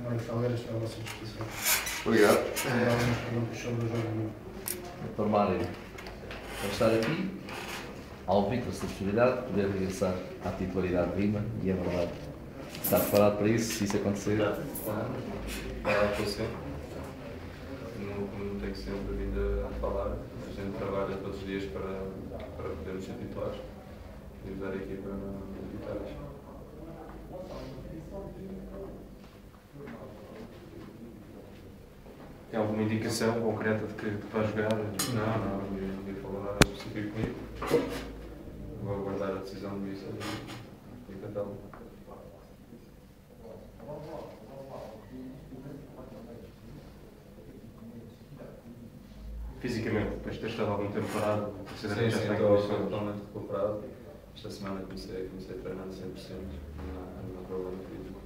Mário Salgueira está à vossa disposição. Obrigado. Algumas perguntas sobre o jogo. Dr. Mário, para estar aqui, alvita-se a possibilidade de poder regressar à titularidade de Lima, e é verdade. Está preparado para isso, se isso acontecer? Está estou sempre. Não tenho sempre vindo a falar. A gente trabalha todos os dias para podermos ser titulares e ajudar a equipa nas vitórias. Tem alguma indicação concreta de que vai jogar? Não ia falar nada específico comigo. Vou aguardar a decisão do Míster e tentá-lo. Fisicamente, depois de ter estado algum tempo parado, Sim, já está em estou condições. totalmente recuperado. Esta semana comecei a treinar 100%, não há problema físico.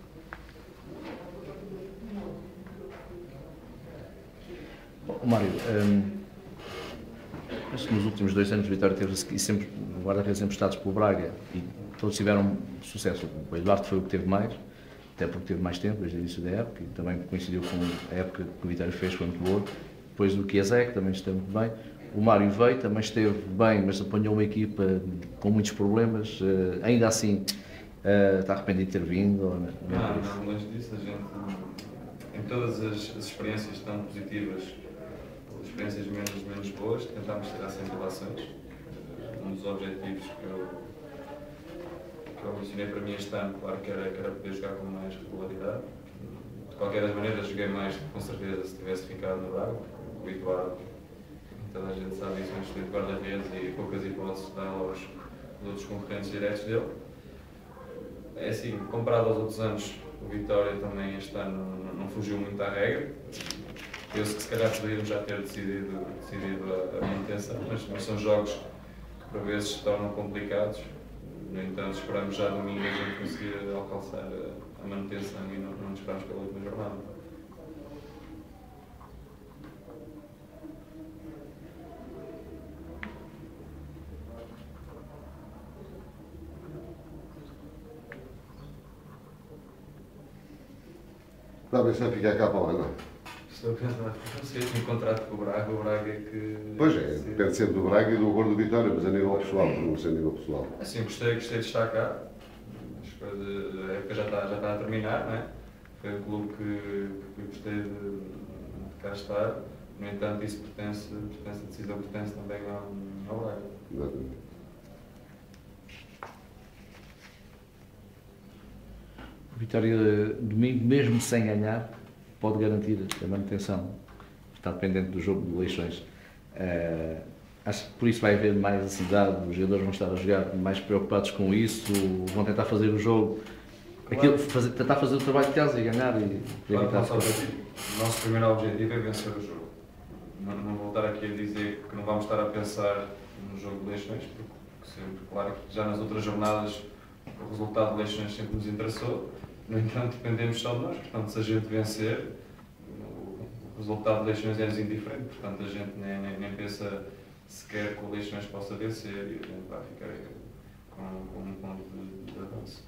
Bom, Mário, acho que nos últimos 2 anos o Vitória teve sempre, o guarda-redes emprestados pelo Braga, e todos tiveram sucesso. O Eduardo foi o que teve mais, até porque teve mais tempo desde o início da época, e também coincidiu com a época que o Vitória fez, foi muito boa. Depois o Chiesa, que também esteve muito bem. O Mário veio, também esteve bem, mas apanhou uma equipa com muitos problemas. Ainda assim, está arrependido de ter vindo? Não, longe disso. A gente, em todas as experiências tão positivas, ou experiências menos boas, tentámos tirar sempre relações. Um dos objetivos que eu mencionei para mim este ano, claro que era poder jogar com mais regularidade. De qualquer das maneiras, joguei mais, com certeza, se tivesse ficado no Braga. O Eduardo, toda a gente sabe isso, é um excelente guarda-redes e poucas hipóteses dá aos outros concorrentes diretos dele. É assim, comparado aos outros anos, o Vitória também este ano não fugiu muito à regra. Penso que se calhar poderíamos já ter decidido a manutenção, mas são jogos que por vezes se tornam complicados. No entanto, esperamos já domingo a gente conseguir alcançar a manutenção e não nos esperamos pela última jornada. Está a pensar em ficar cá para lá, não? Estou a pensar, não sei, tenho contrato com o Braga é que... Pois é, depende sempre do Braga e do acordo do Vitória, mas a nível pessoal, não sei a nível pessoal. Assim, gostei de estar cá. A época já está a terminar, não é? Foi um clube que gostei de cá estar. No entanto, isso a decisão pertence também ao Braga. Exatamente. O Vitória, domingo, mesmo sem ganhar, pode garantir a manutenção. Está dependente do jogo de eleições. Acho que por isso vai haver mais ansiedade, os jogadores vão estar a jogar mais preocupados com isso, vão tentar fazer o jogo, tentar fazer o trabalho de casa e ganhar e evitar as coisas. O nosso primeiro objetivo é vencer o jogo. Não vou estar aqui a dizer que não vamos estar a pensar no jogo de eleições, porque sempre, claro que já nas outras jornadas o resultado de eleições sempre nos interessou. No entanto, dependemos só de nós, portanto, se a gente vencer, o resultado de eleições é-nos indiferente, portanto, a gente nem pensa sequer que o eleições possa vencer e a gente vai ficar com um ponto de avanço.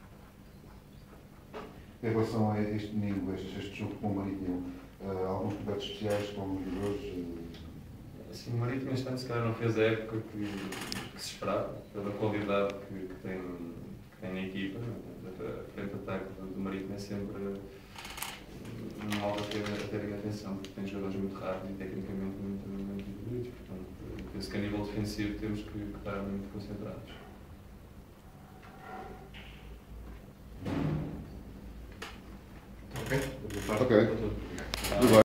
Em relação a este domingo, este jogo com o Marítimo, alguns cuidados especiais com os jogadores? Assim, o Marítimo este ano se calhar não fez a época que se esperava, pela qualidade que tem na equipa. A frente de ataque do Marítimo é sempre algo a terem atenção, porque tem jogadores muito rápidos e tecnicamente muito evoluídos. Portanto, penso que a nível defensivo temos que estar muito concentrados. Ok? Ok. Tudo bem.